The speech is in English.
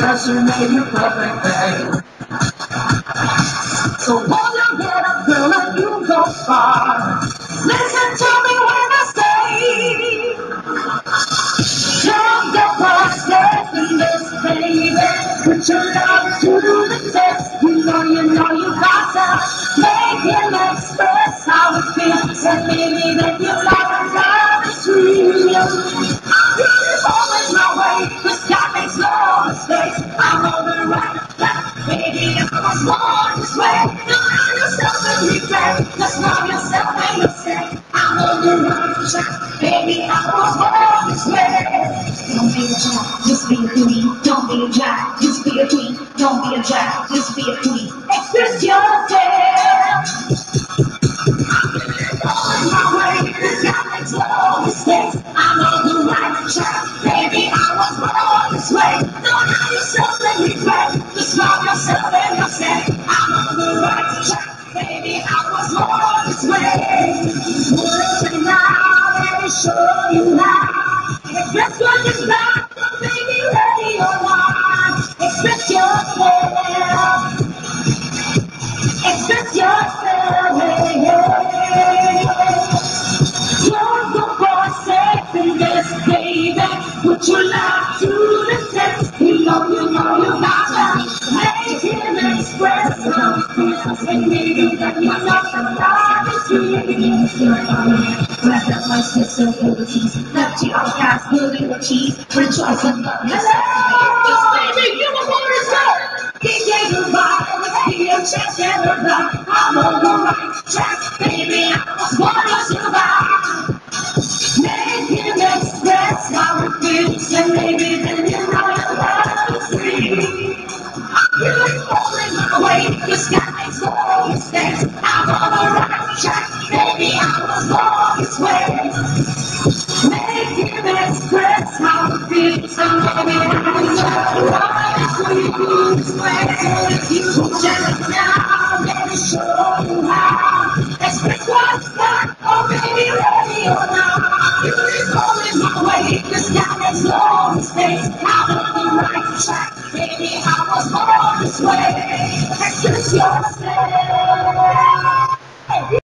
pressure made you perfect, babe. So hold your head up, girl, and you go far. Listen to me when I say, don't get lost in this, baby. Put your love to the test. You know you gotta make him express how it feels. And maybe that you like love is real. Always my way, the sky makes no mistakes. I'm on the right track, baby. I was born this way. Don't love yourself and regret. Just love yourself and yourself. I'm on the right track, baby. I was born this way. Don't be a jack, just be a queen. Don't be a jack, just be a queen. Don't be a jack, just be a queen. Express yourself. My way, the sky makes no mistakes. I'm on the right track, baby. I was born this way. Don't love yourself and regret. Just love yourself and yourself. I'm on the right track, baby. I was born this way. Work it out, let me show you how. Express what you got, baby, ready or not. Express yourself. Express yourself. You're the boss in this, baby. Put your love to the test. You know you gotta make him express how he feels. And maybe that you're not the love is real. Grab that my slips and abilities. Left you outcast, building the cheese. Rejoice and love yourself. Just baby, you were born to go. He gave you violence, be a chance and a love. I'm on the right track, baby. I was born to survive. Make him express how it feels, and maybe then you know your love is free. You're falling away, the sky makes no mistakes. I'm on the right track, baby. I was born this way. Make him express how it feels, and maybe then you know your love is free. This way, so if you just now, let me show you how. Express what's not, or maybe ready or not. Falling my way, the sky makes no mistakes. I'm on the right track, baby. I was born this way. Express yourself.